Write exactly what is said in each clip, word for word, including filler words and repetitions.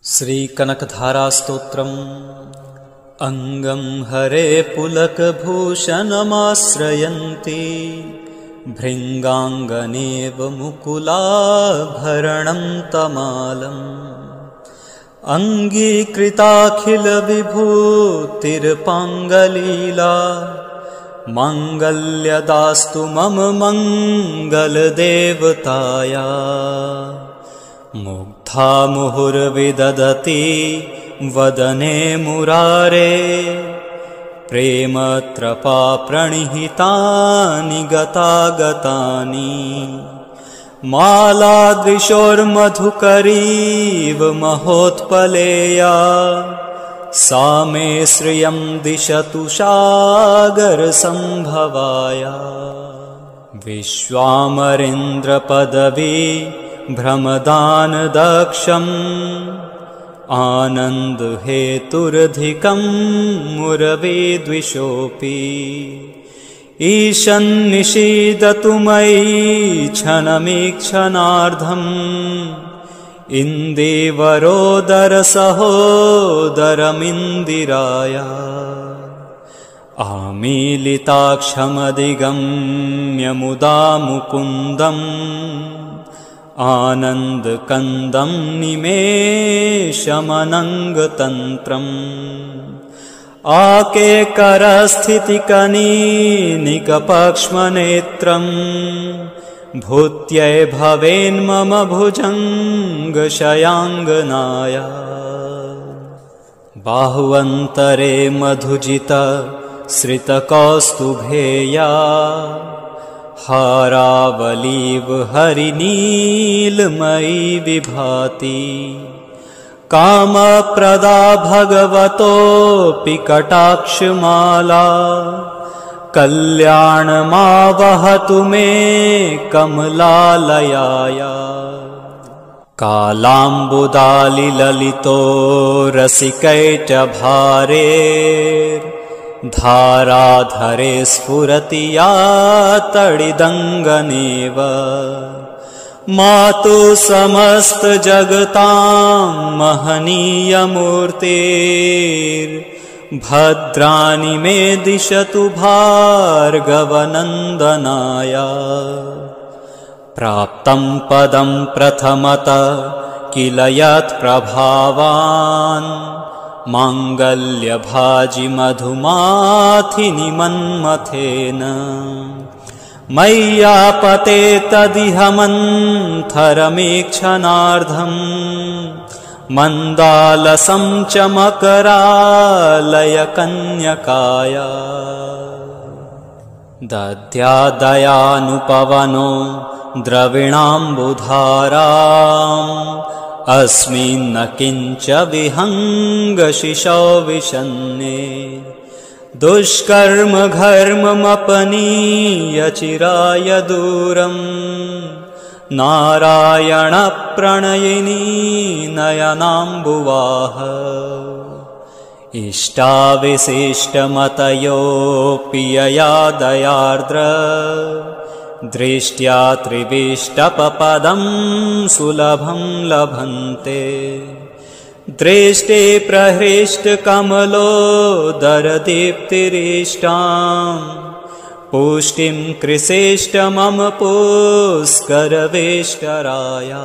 श्रीकनकधारास्तोत्रम्। अंगं हरे पुलकभूषणमाश्रयन्ति भृङ्गाङ्गनेव मुकुलाभरणं तमालम्। अङ्गीकृताखिलविभूतिर्पाङ्गलीला माङ्गल्यदास्तु मम मङ्गलदेवताया। मुग्धा मुहुर्विदधति वदने मुरारे प्रेमत्रपा प्रणिहितानि गतागतानि। मालादृशोर्मधुकरीव महोत्पलेया सा मे श्रियं दिशतु सागरसम्भवाया। विश्वामरेन्द्रपदवी भ्रमदानदक्षम् आनन्दहेतुरधिकं मुरविद्विषोऽपि। ईशन्निषीदतु मयि क्षणमीक्षणार्धम् इन्दीवरोदरसहोदरमिन्दिराया। आमीलिताक्षमधिगम्य मुदा मुकुन्दम् आनन्दकन्दं निमेषमनङ्गतन्त्रम्। आकेकरस्थितिकनीनिकपक्ष्मनेत्रम् भूत्यै भवेन्मम भुजङ्गशयाङ्गनाया। बाहुवन्तरे मधुजित श्रितकौस्तुभेया हारावलीव हरिनीलमयी विभाति। कामप्रदा भगवतोऽपि कटाक्षमाला कल्याणमावहतु मे कमलालयाया। कालाम्बुदालिललितो रसिकैटभारे धाराधरे स्फुरति या तडिदङ्गनेव। मातु समस्तजगतां महनीयमूर्तिर्भद्राणि मे दिशतु भार्गवनन्दनाया। प्राप्तं पदं प्रथमतः किल यत्प्रभावान् माङ्गल्यभाजि मधुमाथिनि मन्मथेन। मय्यापते तदिह मन्थरमीक्षणार्धम् मन्दालसं च मकरालयकन्यकाया। दद्यादयानुपवनो द्रविणाम्बुधाराम् अस्मिन्न किञ्च विहङ्गशिशौ विशन्ने। दुष्कर्म घर्ममपनीय चिराय दूरम् नारायणप्रणयिनी नयनाम्बुवाह। इष्टाविशिष्टमतयोऽपि यया दयार्द्र दृष्ट्या त्रिविष्टपपदं सुलभं लभन्ते। दृष्टे प्रहृष्टकमलोदरदीप्तिरिष्टां पुष्टिं कृषेष्ट मम पुष्करवेष्टराया।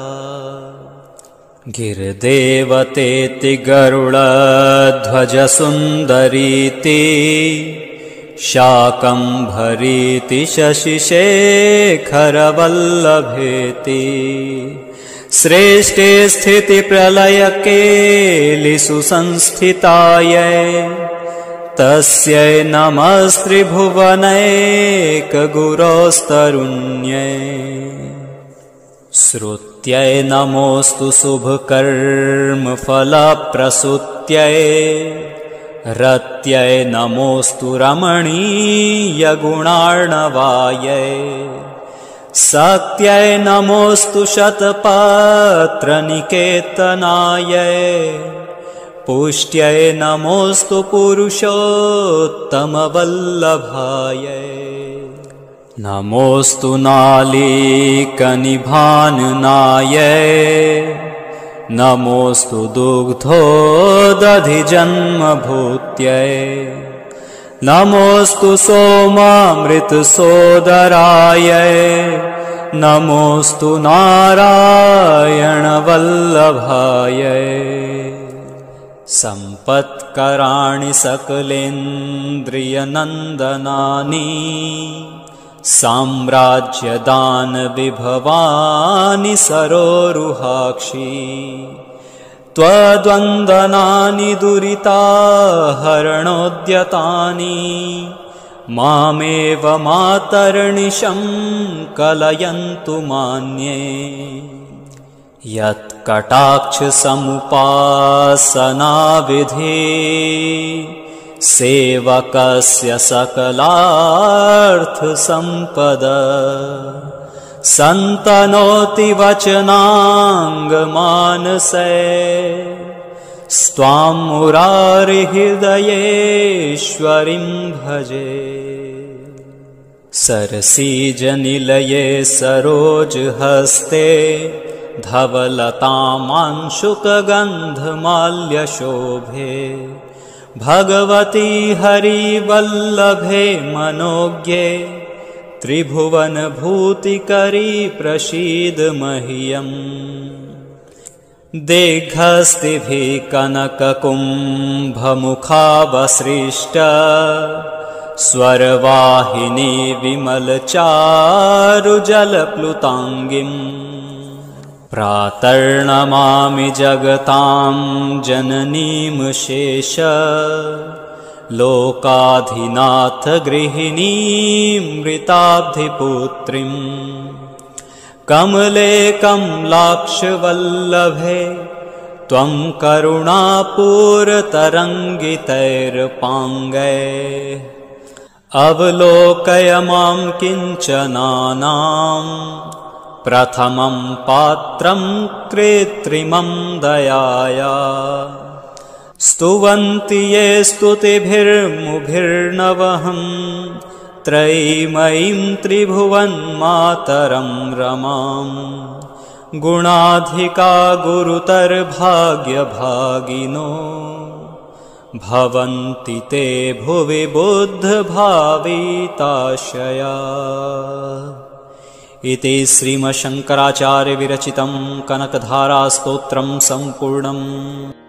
गिरिदेवतेति गरुडध्वजसुन्दरीति शाकम्भरीति शशिशेखरवल्लभेति। श्रेष्ठे स्थितिप्रलयकेलिषु संस्थितायै तस्यै नमस्त्रिभुवनैकगुरोस्तरुण्यै। श्रुत्यै नमोऽस्तु शुभकर्मफलप्रसूत्यै। रत्यै नमोऽस्तु रमणीयगुणार्णवायै। शक्त्यै नमोऽस्तु शतपत्रनिकेतनायै। पुष्ट्यै नमोऽस्तु पुरुषोत्तमवल्लभायै। नमोऽस्तु नालीकनिभाननायै। नमोऽस्तु दुग्धोदधिजन्मभूत्यै नमोऽस्तु सोमामृतसोदरायै नमोऽस्तु नारायणवल्लभायै सम्पत्कराणि सकलेन्द्रियनन्दनानि साम्राज्यदानविभवानि सरोरुहाक्षि त्वद्वन्दनानि दुरिताहरणोद्यतानि मामेव मातर्निशं कलयन्तु मान्ये यत्कटाक्षसमुपासनाविधि सेवकस्य सकलार्थसम्पद सन्तनोति वचनाङ्गमानसे स्वां मुरारिहृदयेश्वरीं भजे सरसीजनिलये सरोजहस्ते धवलतामांशुकगन्धमाल्यशोभे भगवती हरिवल्लभे मनोज्ञे त्रिभुवनभूतिकरी प्रसीद मह्यम् दिग्हस्तिभिः कनककुम्भमुखावसृष्ट स्वरवाहिनी विमलचारुजलप्लुताङ्गिम् प्रातर्नमामि जगतां जननीं शेष लोकाधिनाथ गृहिणीमृताब्धिपुत्रीं कमले कमलाक्षवल्लभे त्वं करुणापूरतरङ्गितैर्पाङ्गैः अवलोकय मां किञ्चनानां प्रथमं पात्रं कृत्रिमं दयाया स्तुवन्ति ये स्तुतिभिर्मुभिर्नवहं त्रयीमयीं त्रिभुवन्मातरं रमां गुणाधिका गुरुतरभाग्यभागिनो भवन्ति ते भुवि बुद्धभाविताशया इति श्रीमच्छङ्कराचार्यविरचितं कनकधारास्तोत्रं सम्पूर्णम्।